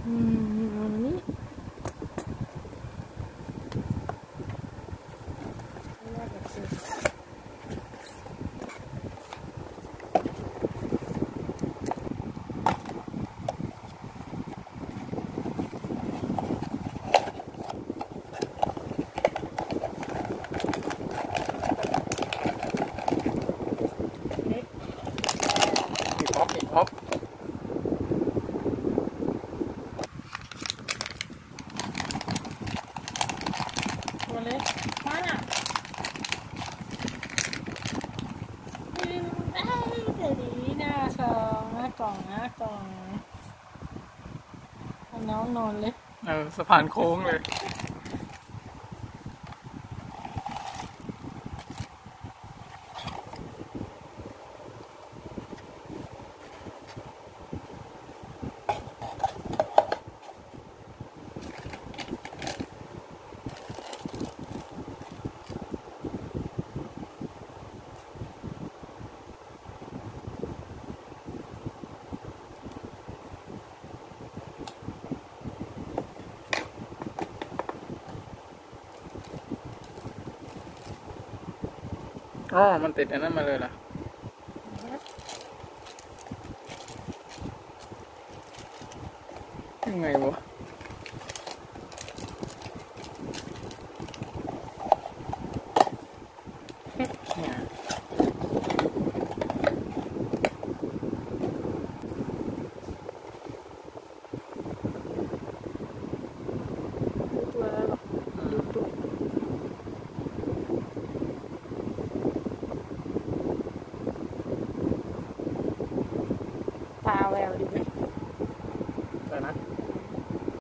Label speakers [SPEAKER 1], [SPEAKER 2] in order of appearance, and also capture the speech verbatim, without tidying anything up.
[SPEAKER 1] อืมอันนี้
[SPEAKER 2] ฮอปฮอป
[SPEAKER 1] ตัวเล็กมากอืมเอ้ยเดี๋ยวนี้หน้าซองหน้ากล่องหน้ากล่องเอาน้องนอนเลย
[SPEAKER 2] เออสะพานโค้งเลยอ๋อมันติดอันนั้นมาเลยล่ะยังไงวะเนี่ย
[SPEAKER 1] ดูตัวแล้วหรอดูตุ๊กตาแววดีไหม
[SPEAKER 2] แต่นะ